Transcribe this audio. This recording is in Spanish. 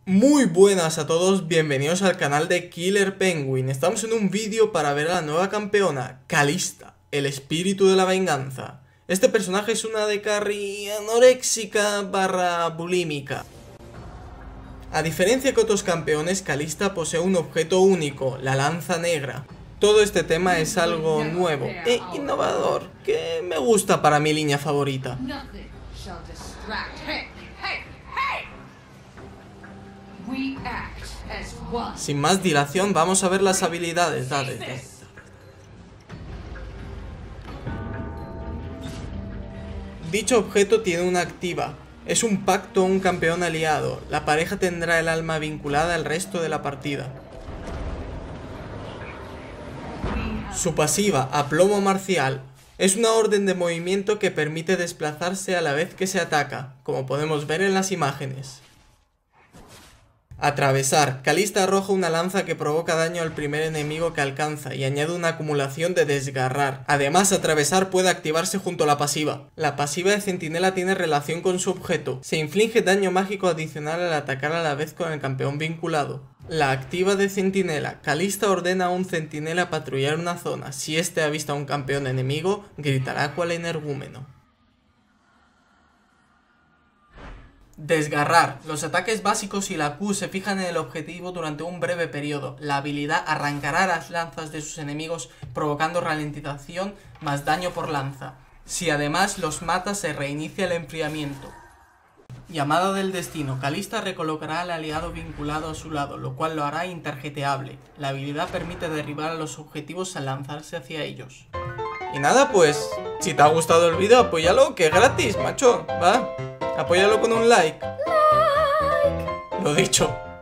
Muy buenas a todos, bienvenidos al canal de Killer Penguin. Estamos en un vídeo para ver a la nueva campeona, Kalista, el espíritu de la venganza. Este personaje es una de carry anoréxica barra bulímica. A diferencia que otros campeones, Kalista posee un objeto único, la lanza negra. Todo este tema es algo nuevo e innovador, que me gusta para mi línea favorita. Sin más dilación, vamos a ver las habilidades. Dale. Dicho objeto tiene una activa. Es un pacto o un campeón aliado. La pareja tendrá el alma vinculada al resto de la partida. Su pasiva, aplomo marcial, es una orden de movimiento que permite desplazarse a la vez que se ataca, como podemos ver en las imágenes. Atravesar. Kalista arroja una lanza que provoca daño al primer enemigo que alcanza y añade una acumulación de desgarrar. Además, atravesar puede activarse junto a la pasiva. La pasiva de centinela tiene relación con su objeto. Se inflige daño mágico adicional al atacar a la vez con el campeón vinculado. La activa de centinela. Kalista ordena a un centinela patrullar una zona. Si este avista a un campeón enemigo, gritará cual energúmeno. Desgarrar. Los ataques básicos y la Q se fijan en el objetivo durante un breve periodo. La habilidad arrancará las lanzas de sus enemigos provocando ralentización más daño por lanza. Si además los mata, se reinicia el enfriamiento. Llamada del destino. Kalista recolocará al aliado vinculado a su lado, lo cual lo hará intarjeteable. La habilidad permite derribar a los objetivos al lanzarse hacia ellos. Y nada, pues, si te ha gustado el vídeo, apóyalo, que es gratis, macho, ¿va? Apóyalo con un like. Lo dicho.